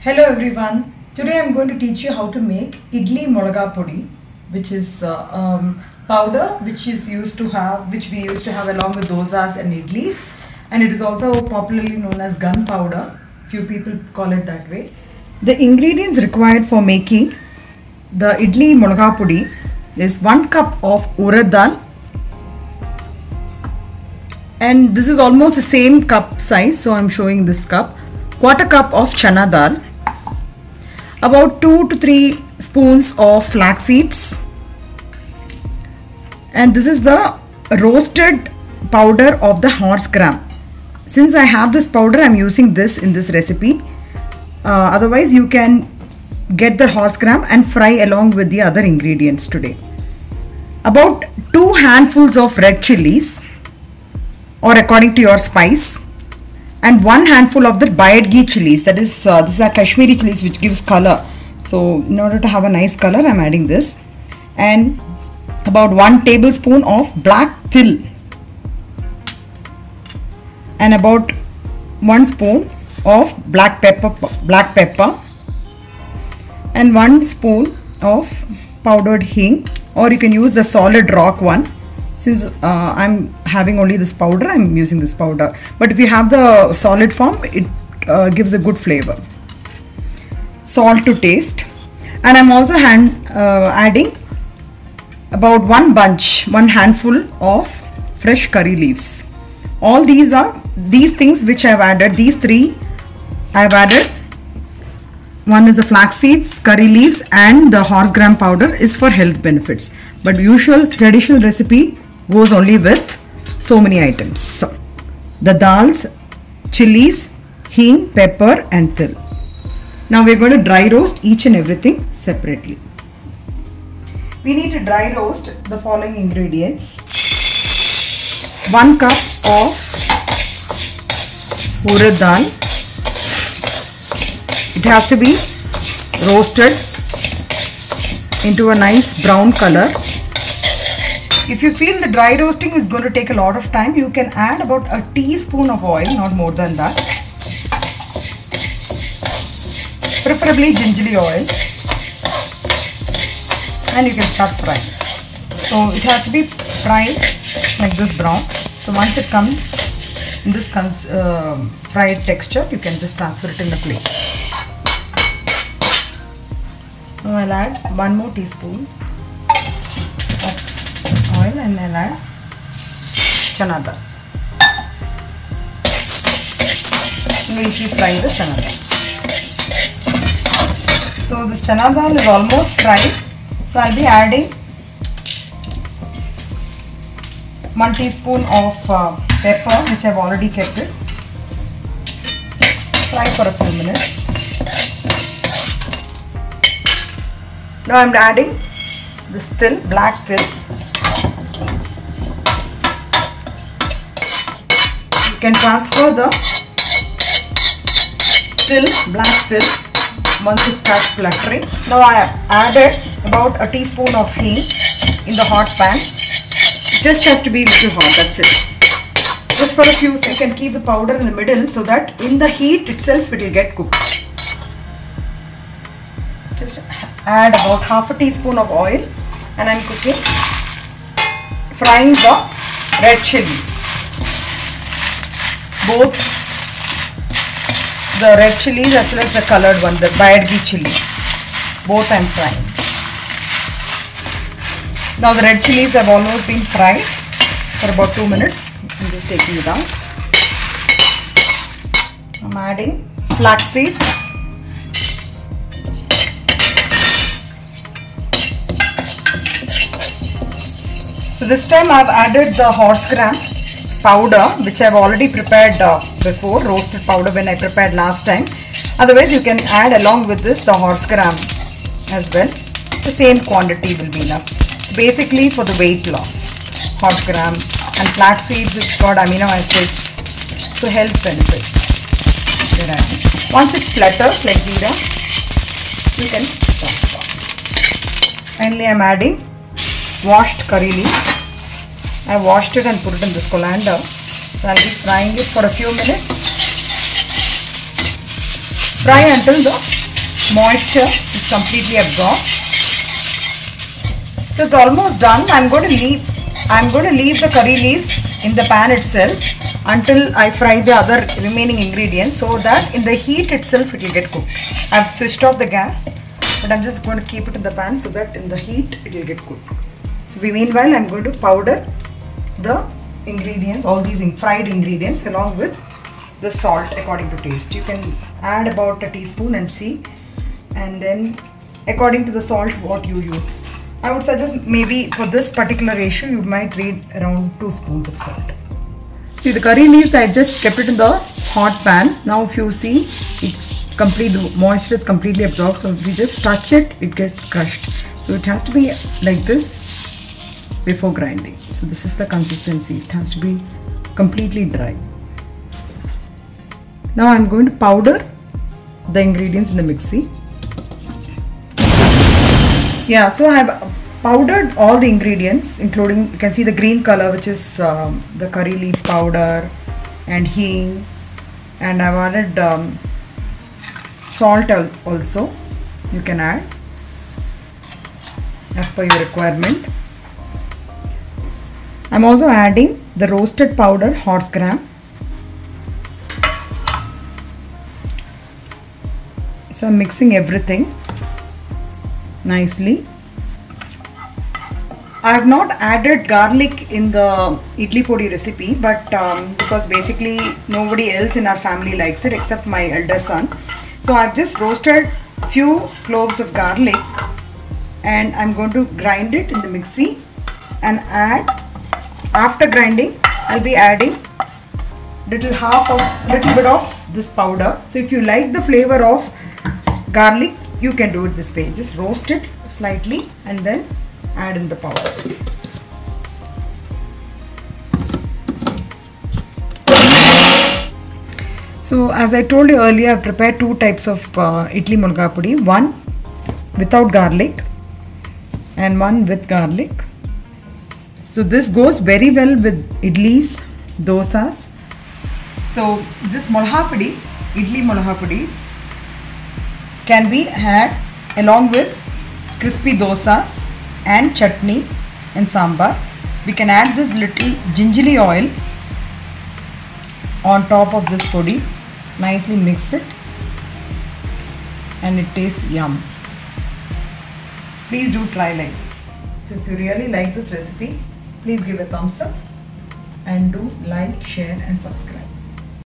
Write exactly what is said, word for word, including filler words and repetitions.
Hello everyone. Today I am going to teach you how to make idli molaga podi, which is uh, um, powder which is used to have, which we used to have along with dosas and idlis, and it is also popularly known as gunpowder. Few people call it that way. The ingredients required for making the idli molaga podi is one cup of urad dal, and this is almost the same cup size, so I am showing this cup. Quarter cup of chana dal, about two to three spoons of flax seeds, and this is the roasted powder of the horse gram. Since I have this powder, I am using this in this recipe. Uh, otherwise you can get the horse gram and fry along with the other ingredients today. About two handfuls of red chilies, or according to your spice, and one handful of the Bayadgi chilies. That is, uh, these are Kashmiri chilies which gives color. So in order to have a nice color, I am adding this. And about one tablespoon of black til, and about one spoon of black pepper, black pepper, and one spoon of powdered hing, or you can use the solid rock one. Since uh, I'm having only this powder, I'm using this powder. But if you have the solid form, it uh, gives a good flavor. Salt to taste, and I'm also hand, uh, adding about one bunch, one handful of fresh curry leaves. All these are these things which I've added. These three I've added. One is the flax seeds, curry leaves, and the horse gram powder is for health benefits. But usual traditional recipe goes only with so many items. So, the dals, chilies, hing, pepper, and til. Now we are going to dry roast each and everything separately. We need to dry roast the following ingredients. One cup of urad dal. It has to be roasted into a nice brown color. If you feel the dry roasting is going to take a lot of time, you can add about a teaspoon of oil, not more than that. Preferably gingery oil. And you can start frying. So it has to be fried like this brown. So once it comes in this comes, uh, fried texture, you can just transfer it in the plate. Now I'll add one more teaspoon of oil, and I'll add chana dal. We'll keep frying the chana dal. So this chana dal is almost fried. So I'll be adding one teaspoon of uh, pepper, which I've already kept it. Fry for a few minutes. Now I'm adding this til, black til. You can transfer the til, black til, once it starts fluttering. Now I have added about a teaspoon of hing in the hot pan. It just has to be a little hot, that's it. Just for a few seconds, you can keep the powder in the middle so that in the heat itself it will get cooked. Just add about half a teaspoon of oil, and I'm cooking, frying the red chilies. Both the red chilies as well as the colored one, the Bayadgi chili. Both I'm frying. Now the red chilies have almost been fried for about two minutes. I'm just taking it out. I'm adding flax seeds. So this time I have added the horse gram powder, which I have already prepared uh, before, roasted powder when I prepared last time. Otherwise you can add along with this the horse gram as well. The same quantity will be enough. Basically for the weight loss, horse gram and flax seeds, it's got amino acids, so health benefits. Once it flutters like jeera, you can transfer. Finally I am adding washed curry leaves. I washed it and put it in this colander. So I'll be frying it for a few minutes. Fry until the moisture is completely absorbed. So it's almost done. I'm going to leave I'm going to leave the curry leaves in the pan itself until I fry the other remaining ingredients, so that in the heat itself it will get cooked. I've switched off the gas, but I'm just going to keep it in the pan so that in the heat it will get cooked. So meanwhile I'm going to powder the ingredients, all these fried ingredients, along with the salt according to taste. You can add about a teaspoon and see, and then according to the salt what you use. I would suggest maybe for this particular ratio you might read around two spoons of salt. See, the curry leaves, I just kept it in the hot pan. Now if you see, it's complete, the moisture is completely absorbed, so if you just touch it, it gets crushed. So it has to be like this before grinding. So this is the consistency. It has to be completely dry. Now I'm going to powder the ingredients in the mixie. Yeah, so I have powdered all the ingredients, including, you can see the green color, which is um, the curry leaf powder and hing, and I've added um, salt also. You can add as per your requirement. I'm also adding the roasted powdered horse gram. So I'm mixing everything nicely. I have not added garlic in the idli podi recipe, but um, because basically nobody else in our family likes it except my elder son. So I've just roasted a few cloves of garlic and I'm going to grind it in the mixie and add, after grinding, I'll be adding little half of, little bit of this powder. So if you like the flavor of garlic, you can do it this way. Just roast it slightly and then add in the powder. So as I told you earlier, I've prepared two types of uh, idli mulga pudi. One without garlic and one with garlic. So this goes very well with idlis, dosas. So this mulha pudi, idli mulha pudi, can be had along with crispy dosas and chutney and sambar. We can add this little gingerly oil on top of this podi, nicely mix it, and it tastes yum. Please do try like this. So if you really like this recipe, please give a thumbs up and do like, share and subscribe.